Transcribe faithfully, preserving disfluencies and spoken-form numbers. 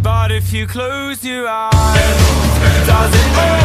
But if you close your eyes, does it all